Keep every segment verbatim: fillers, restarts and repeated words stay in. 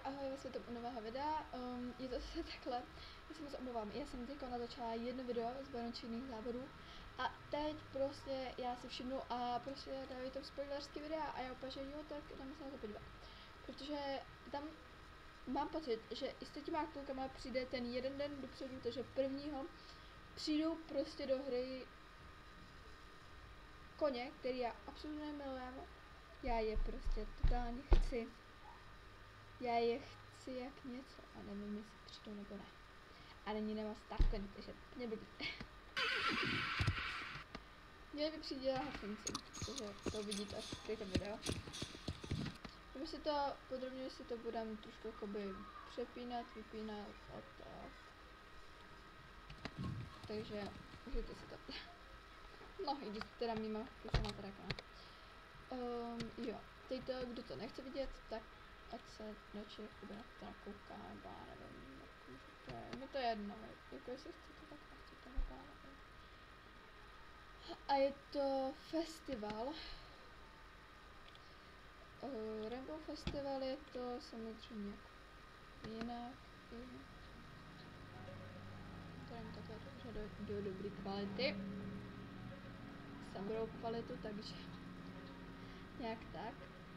ahoj, ve světu nového videa, um, je to zase takhle, já se moc omlouvám, já jsem teď natočila jedno video z Vánočních závodů a teď prostě já si všimnu a prostě dávají tam spoilerský videa a já úplně, že jo, tak jdeme se na to podívat, protože tam mám pocit, že i s těma klukama přijde ten jeden den dopředu, takže prvního přijdou prostě do hry koně, který já absolutně nemiluji, já je prostě totálně chci. Já je chci jak něco a nevím, jestli přijdou nebo ne. A není nemá stát koně, takže mě blbý. Měli by přijít dělat hafinci, protože to vidíte až v této video. Kdyby si to podrobně si to budeme trošku jakoby přepínat, vypínat a tak. Takže můžete si to... No, i když teda mimo, když na teda um, jo, teď to, kdo to nechce vidět, tak ať se radši jakoby na to nakouká, nebo já nevím, jako, to je, mi to je jedno, jako jestli chcete, tak nechcete, nebo já nevím. A je to festival, uh, Rainbow Festival je to samozřejmě jinak, to je takhle dobře do, do dobré kvality, jsem dobrou kvalitu, takže nějak tak.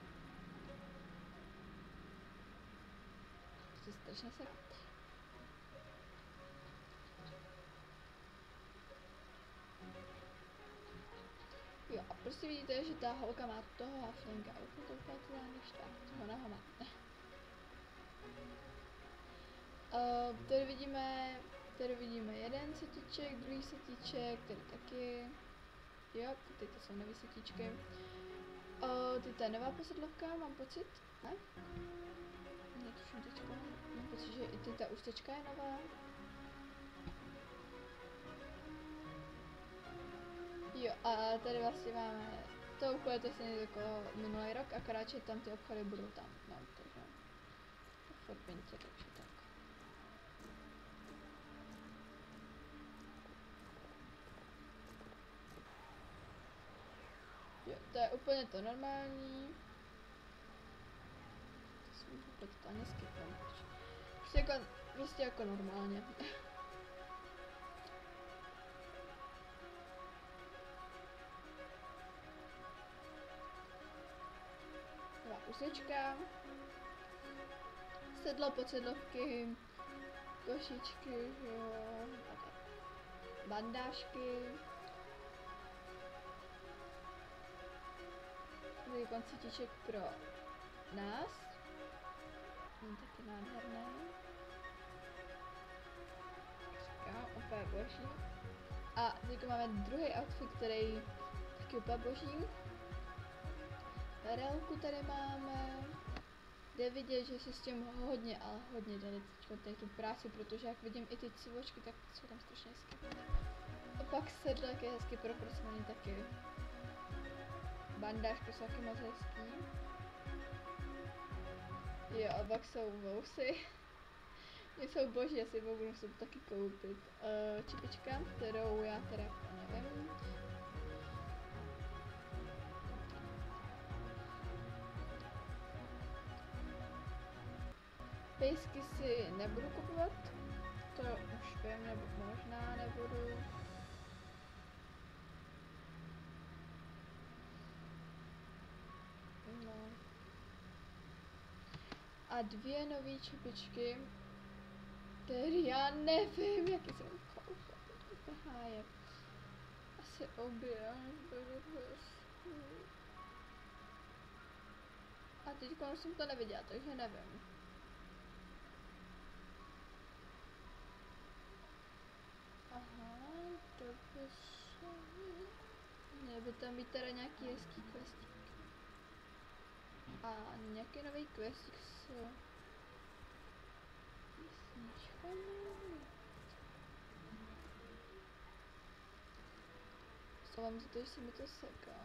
Strašně se. Jo, a prostě vidíte, že ta holka má toho haflinka, a úplně to úplně to dá neštá, toho naho má. uh, tady vidíme, tady vidíme jeden setíček, druhý setíček, tady taky. Jo, teď to jsou nové setíčky. Uh, teď ta nová posedlovka, mám pocit, ne? Netuším teďko, mám pocit, že i ta ústečka je nová. Jo, a tady vlastně máme to úplně to stejně jako minulý rok, akorát, že tam ty obchody budou tam, no, takže v Fortnite, takže tak. Jo, to je úplně to normální. To jsem úplně totálně skipnul. Prostě jako, prostě jako normálně. Nová úsečka. Sedlo, podsedlovky, košičky, jo, bandážky. Tady koncítiček pro nás. Je taky nádherný. Jo, úplně boží. A teď máme druhý outfit, který taky úplně boží. Perelku tady máme. Jde vidět, že si s tím hodně, ale hodně dali teď tu práci, protože jak vidím i ty civočky, tak jsou tam strašně hezky. A pak sedlek je hezky propracovaný taky. Bandážky jsou taky moc hezký. Jo, a pak jsou vousy. Mě jsou boží, asi budu se to taky koupit. Uh, čipička, kterou já teda nevím. Pejsky si nebudu kupovat, to už vím, nebo možná nebudu. No. A dvě nové čepičky, které já nevím, jaký jsem koupila. Háje. Asi obě, a teď jsem to neviděla, takže nevím. Aha, to by se... Měl by tam být teda nějaký hezký questík. A nějaký nový questík s... písničkami. Slovám za to, že se mi to seká.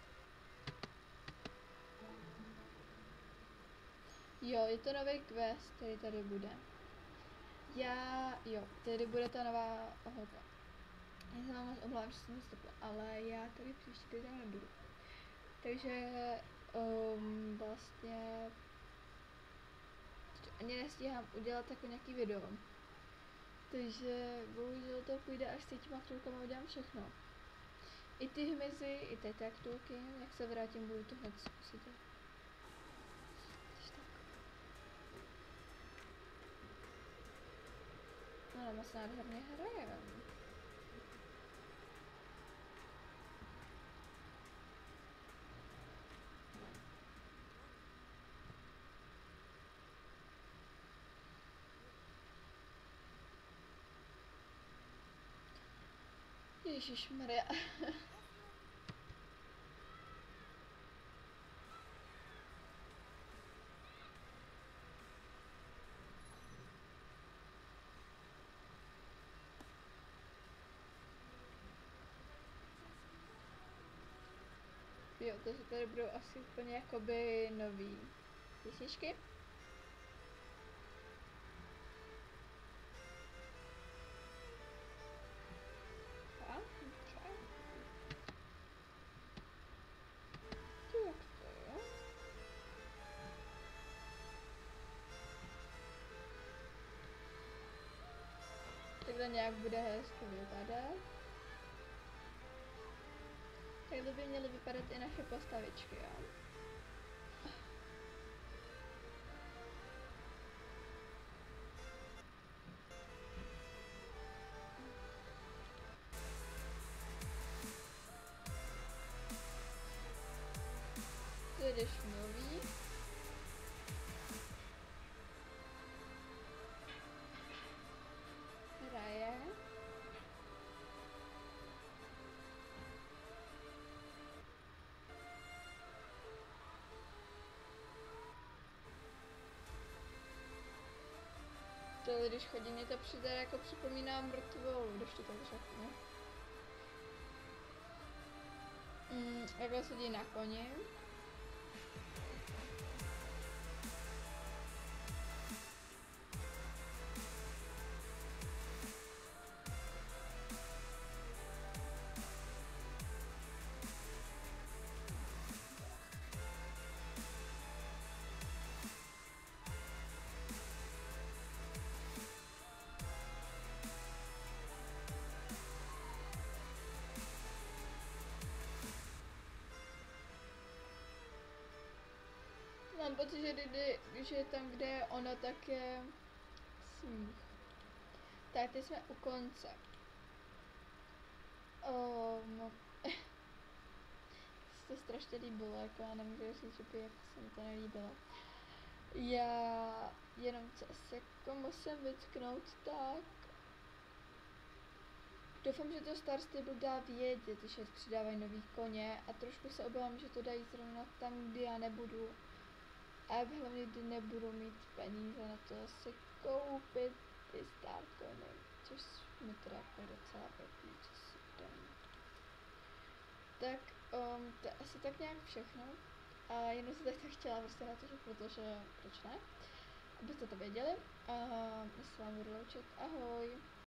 Jo, je to nový quest, který tady bude. Já, jo, tady bude ta nová holka. Já se vám moc omlouvám, že jsem nestopila, ale já tady příští týden nebudu. Takže um, vlastně ani nestíhám udělat jako nějaký video. Takže bohužel to půjde až s těma chvilkama udělám všechno. I ty hmyzy, i ty traktulky, jak se vrátím, budu to hned zkusit. No, no, moc nádherně hraje. Ježišmarja. Jo, takže tady budou asi úplně jakoby nový písničky. A, dobře. Tak to jo. Takhle nějak bude hezky vypadat. Takhle by měly vypadat i naše postavičky, jo. To jdeš nový. Hraje. To, když chodí, mě to přijde jako připomíná mrtvolu, když to tak řeknu. Mm, takhle sedí na koni. Mám pocit, že kdy, když je tam, kde je ono, tak je smích. Tak, teď jsme u konce. Um, se to strašně líbilo, jako já nemůžu říct, že by jako se mi to nelíbilo. Já jenom co se jako musím vytknout, tak doufám, že to Star Stable dá vědět, když přidávají nový koně a trošku se obávám, že to dají zrovna tam, kde já nebudu. A hlavně, kdy nebudu mít peníze na to si koupit ty Star Coiny, což mi teda jako docela pěkný, co si dám. Tak um, to je asi tak nějak všechno. A jenom si tak chtěla prostě natočit, protože proč ne? Abyste to věděli. A my se vám budu loučit. Ahoj!